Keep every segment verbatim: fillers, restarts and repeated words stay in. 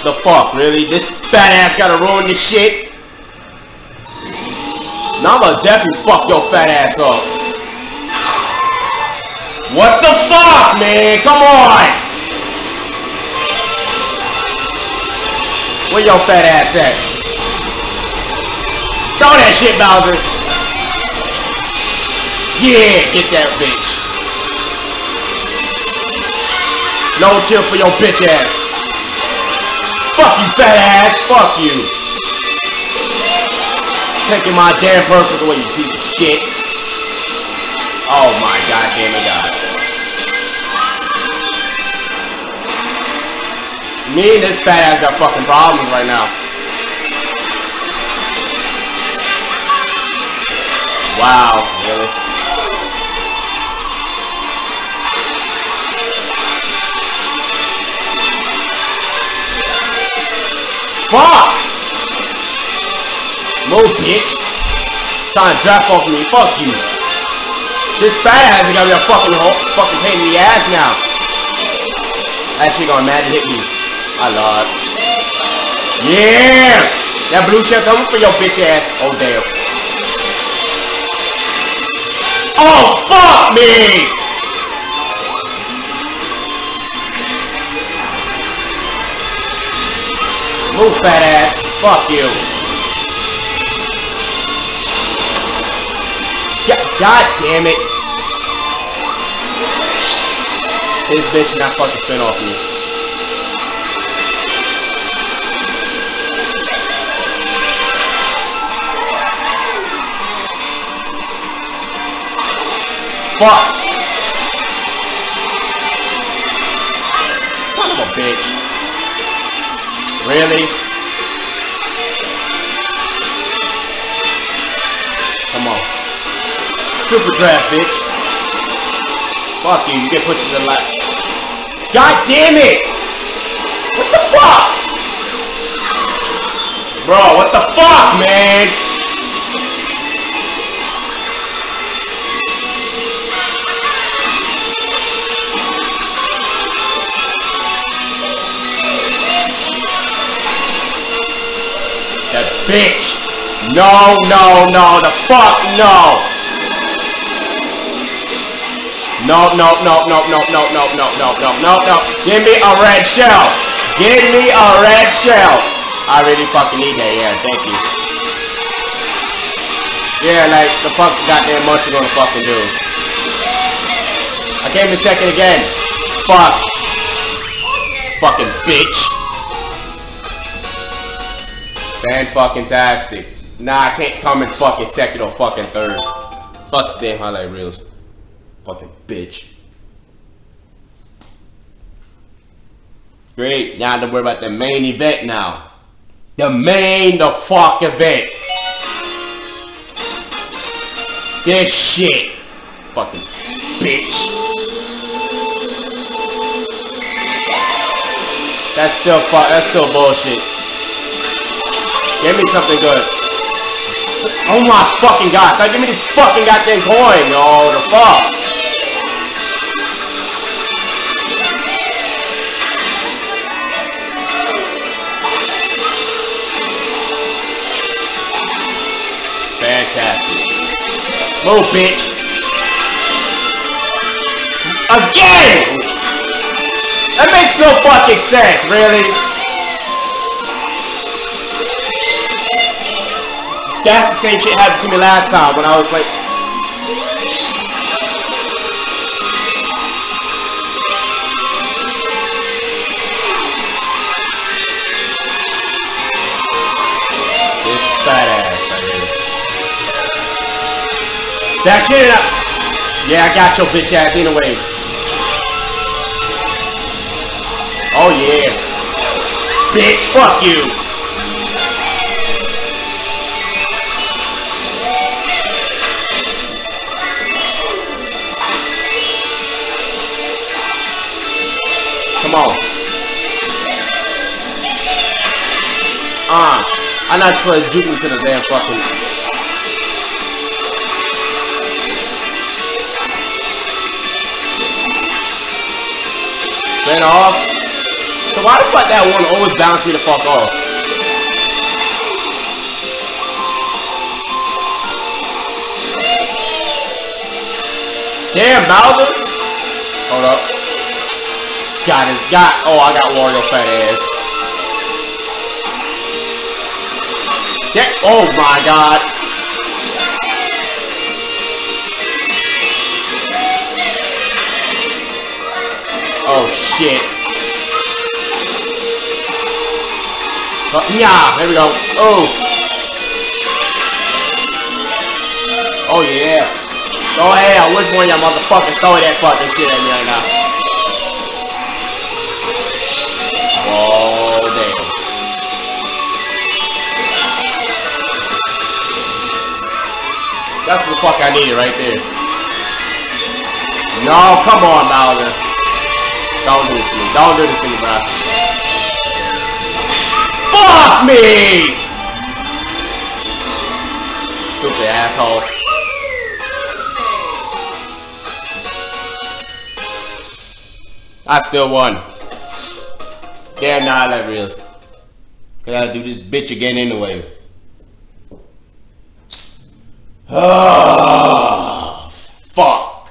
the fuck, really? This fat ass gotta ruin this shit? Now I'm gonna definitely fuck your fat ass up. What the fuck, man? Come on! Where your fat ass at? Throw that shit, Bowser! Yeah, get that bitch. No chill for your bitch ass. Fuck you, fat ass. Fuck you. Taking my damn perfect away, you piece of shit. Oh my god damn it, god. Me and this fat ass got fucking problems right now. Wow, really? Fuck! Move, bitch. Trying to draft off me. Fuck you. This fat ass is gonna be a fucking fucking pain in the ass now. That shit gonna mad to hit me. My lord. Yeah! That blue shell coming for your bitch ass. Oh damn. Oh fuck me! Move, fat ass. Fuck you. God damn it. This bitch not fucking spin off me. Fuck. Son of a bitch. Really? Come on. Super draft, bitch. Fuck you, you get pushed to the left. God damn it! What the fuck? Bro, what the fuck, man? That bitch! No, no, no, the fuck, no! No, no, no, no, no, no, no, no, no, no, no, no. Give me a red shell. Give me a red shell. I really fucking need that, yeah, thank you. Yeah, like, the fuck goddamn much you gonna fucking do. I came in second again. Fuck. Fucking bitch. Fan-fucking-tastic. Nah, I can't come in fucking second or fucking third. Fuck the damn highlight reels. Fucking bitch. Great, now don't worry about the main event now. The main the fuck event. This shit. Fucking bitch. That's still fuck that's still bullshit. Give me something good. Oh my fucking god, stop give me this fucking goddamn coin, yo, the fuck. Fantastic. Move, bitch. Again! That makes no fucking sense, really. That's the same shit happened to me last time when I was like... This fat ass right here. That shit up. Yeah, I got your bitch ass anyway. Oh yeah. Bitch, fuck you. Come on. Ah, uh, I'm not supposed to juke me to the damn fucking... Spin off. Took why the fuck that one always bounce me the fuck off? Damn, Bowser! Hold up. Got it. Got. Oh, I got Wario fat ass. Yeah. Oh my god. Oh shit. Oh, yeah. There we go. Oh. Oh yeah. Oh hell, which one of y'all motherfuckers throwing that fucking shit at me right now? Oh damn. That's what the fuck I needed right there. No, come on, Bowser. Don't do this to me. Don't do this to me, bro. Fuck me! Stupid asshole. I still won. Damn, nah, that reals. Cause I gotta do this bitch again anyway. Oh, fuck.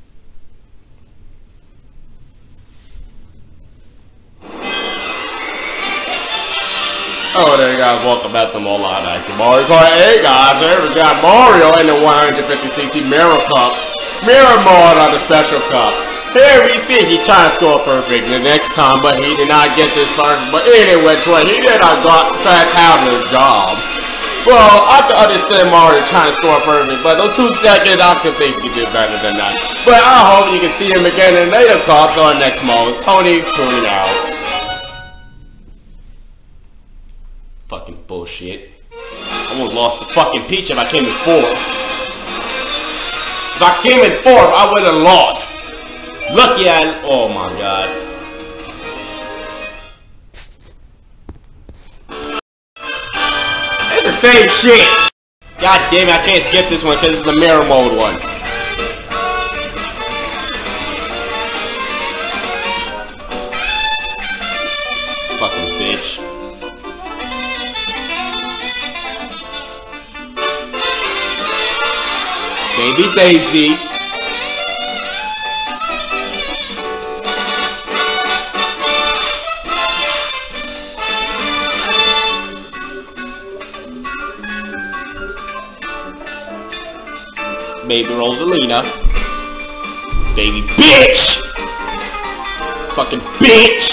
Oh, there you guys, welcome back to more live action Mario Kart. Hey guys, here we got Mario in the one hundred fifty c c Mirror Cup. Mirror Mode on the Special Cup. Here we see he tried to score perfect the next time, but he did not get this perfect. But anyway, Troy, he did not got fabulous job. Well, I can understand Mario trying to score perfect, but those two seconds, I could think he did better than that. But I hope you can see him again in later cups or next mode. Tony tuning out. Fucking bullshit. I almost lost the fucking Peach if I came in fourth. If I came in fourth, I would have lost. Lucky I... Oh my god. It's the same shit. God damn it, I can't skip this one because it's the mirror mode one. Fucking bitch. Baby Daisy. Baby Rosalina. Baby bitch! Fucking bitch!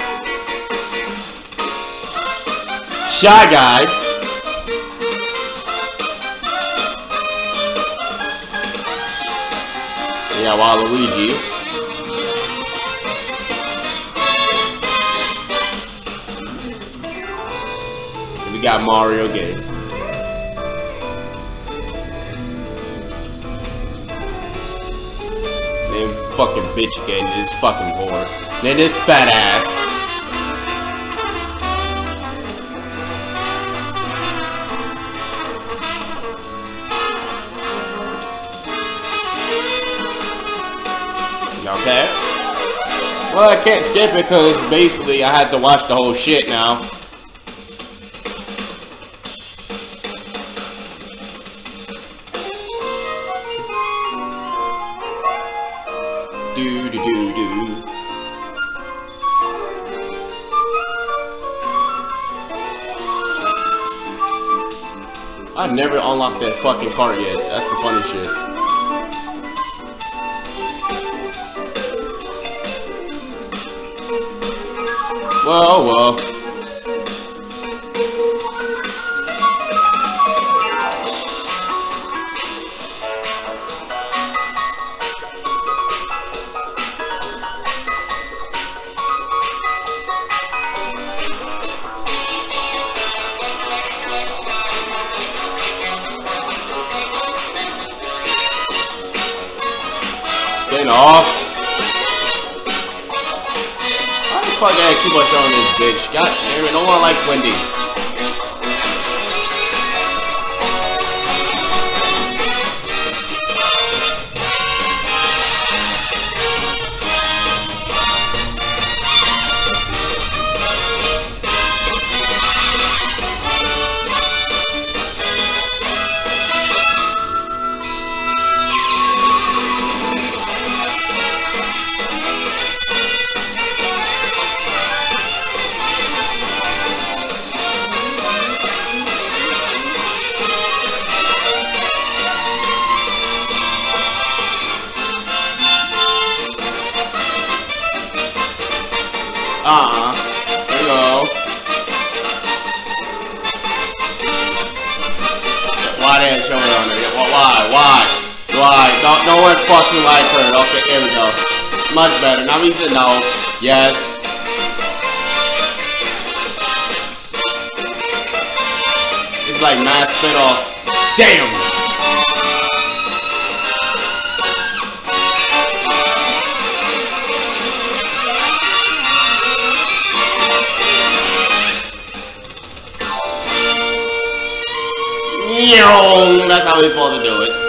Shy Guy. We got Waluigi. And we got Mario again. Fucking bitch again, this fucking whore. Then this fat ass. Okay. Well, I can't skip it because basically I had to watch the whole shit now. Do do do do. I never unlocked that fucking cart yet. That's the funny shit. Well, well. Spin off. Why the fuck I gotta keep on showing this bitch? God damn it, no one likes Wendy. Uh-huh. There you go. Why didn't show it on there? Why? Why? Why? No, no one fucking like her. Okay, here we go. Much better. Now we said no. Yes. It's like mass spit off. Damn! That's how we're supposed to do it.